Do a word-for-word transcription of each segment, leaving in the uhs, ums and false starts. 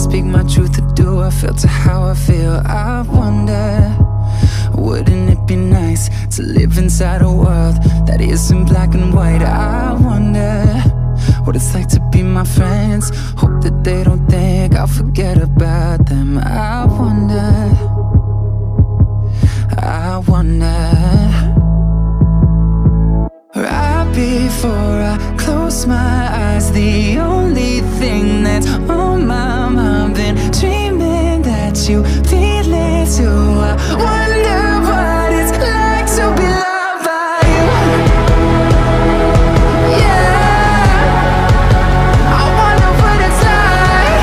speak my truth or do I feel to how I feel? I wonder, wouldn't it be nice to live inside a world that isn't black and white? I wonder what it's like to be my friends. Hope that they don't think I'll forget about them. I wonder, I wonder. Right before I close my eyes, the only thing that's on my mind, been dreaming that you feel it too. I wonder what it's like to be loved by you. Yeah, I wonder what it's like.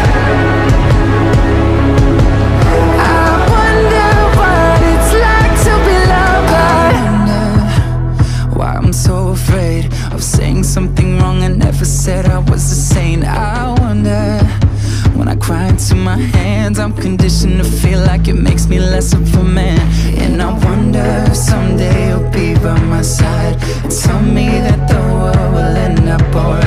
I wonder what it's like to be loved by you. I wonder why I'm so afraid of saying something wrong I never said I was a saint. I wonder, when I cry into my hands, I'm conditioned to feel like it makes me less of a man. And I wonder if someday you'll be by my side and tell me that the world will end up alright.